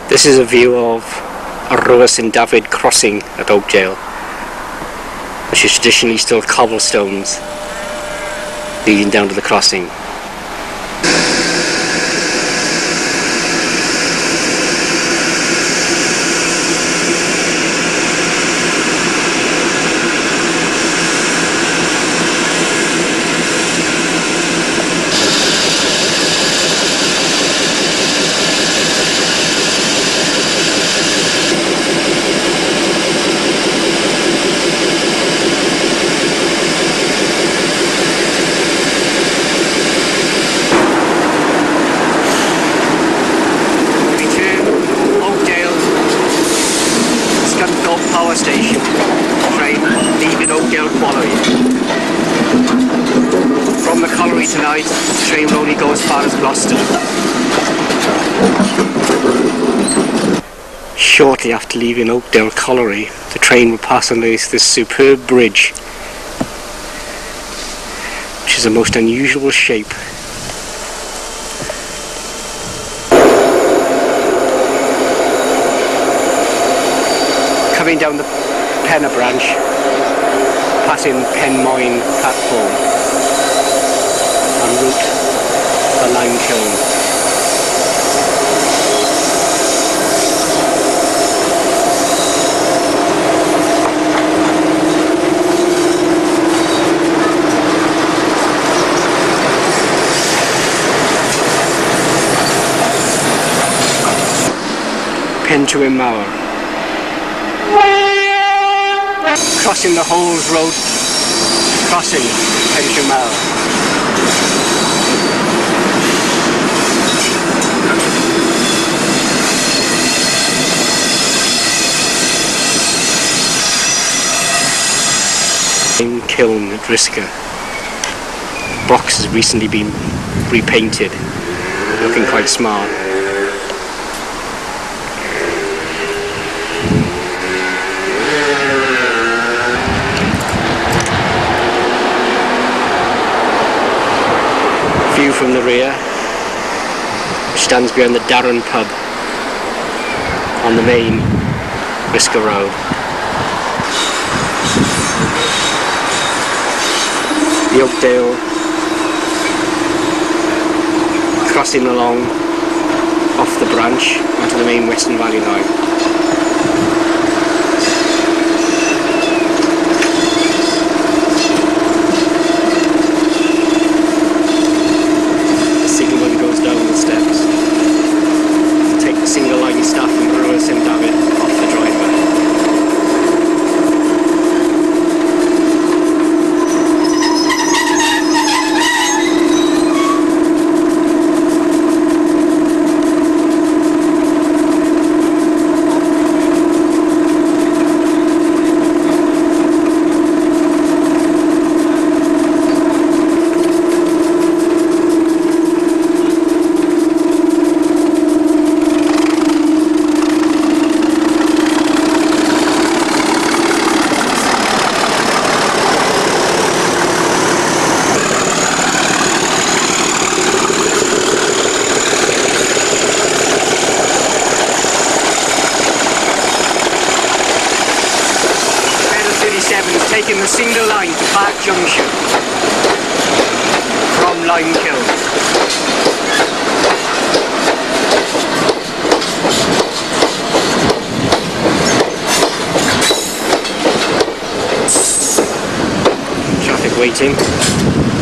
This is a view of Rhys and David crossing at Oakdale, which is traditionally still cobblestones leading down to the crossing. Power station, train leaving Oakdale Colliery. From the Colliery tonight, the train will only go as far as Gloucester. Shortly after leaving Oakdale Colliery, the train will pass under this superb bridge, which is a most unusual shape. Coming down the Pennar branch, passing Pennar platform en route for Lime Kiln. Pennar. Crossing the Holes Road, crossing Pennar. Lime Kiln at Risca. Box has recently been repainted, looking quite smart. View from the rear, which stands behind the Darren pub on the main Risca Road. The Oakdale crossing along off the branch onto the main Western Valley line. Single line staff and Rhys and David off the driver. Taking the single line to Park Junction from Lime Kiln. Traffic waiting.